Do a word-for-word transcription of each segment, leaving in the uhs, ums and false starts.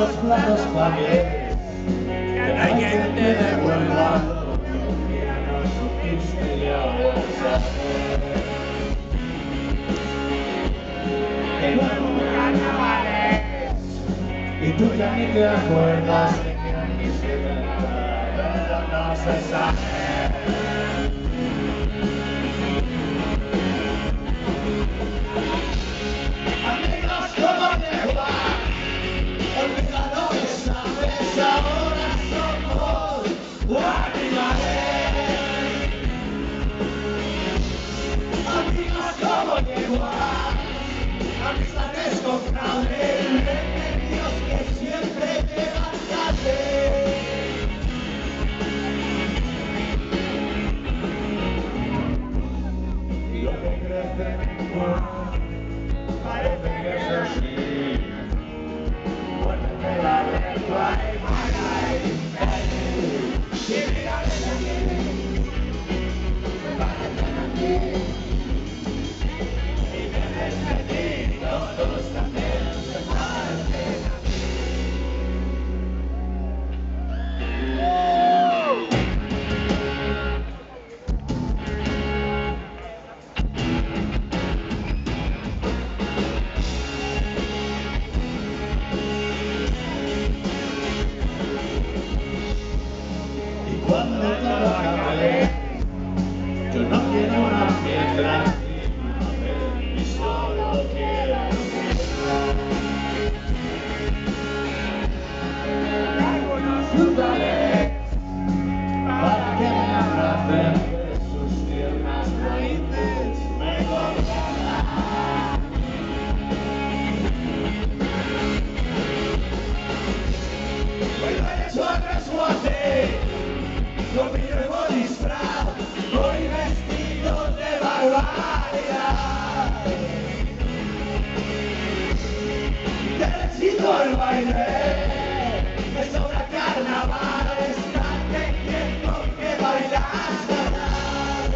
los platos también, que no hay quien te devuelva lo que ya no supiste ya gozar. Que nuevos carnavales y tú ya ni te acuerdas de que a mí se me da, pero no se sabe. Amigos como llegua, olvídalo que sabes, ahora somos animales. Amigos como llegua, amistades con cables, remedios que siempre llegan tarde. Y lo que crees de mí parece que es así. Muérdete la lengua y baila y feliz. Y mira desde aquí, párate aquí. Y desde aquí todos también se parten aquí. Cuando todo acabe, yo no quiero una piedra y solo quiero algunos frutales para que me abracen de sus tiernas raíces me colgarán. Hoy no eres otra suerte. Con mi nuevo disfraz, voy vestido de barbaridad. Derechito al baile, me sobra carnaval, estate quieto que bailas fatal.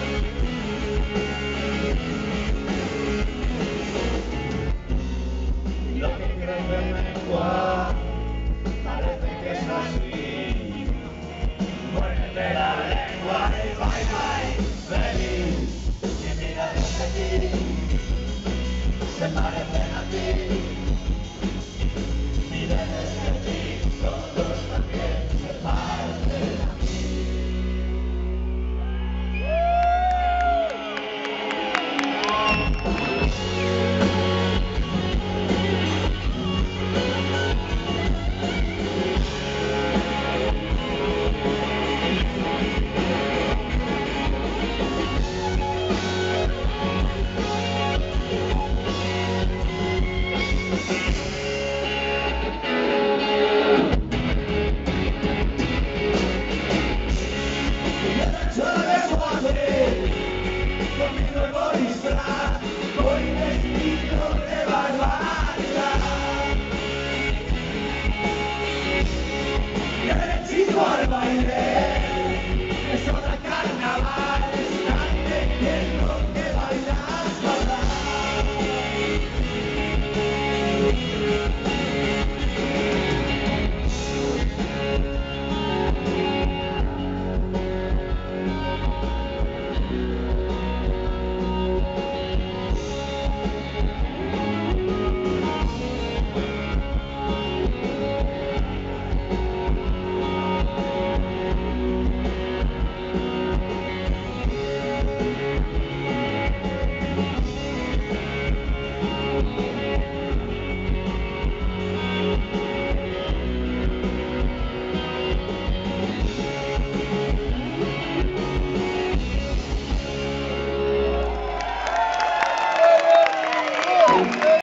Lo que crees de mengua, parece que es así. Muérdete la lengua y baila y feliz. Y mira desde aquí.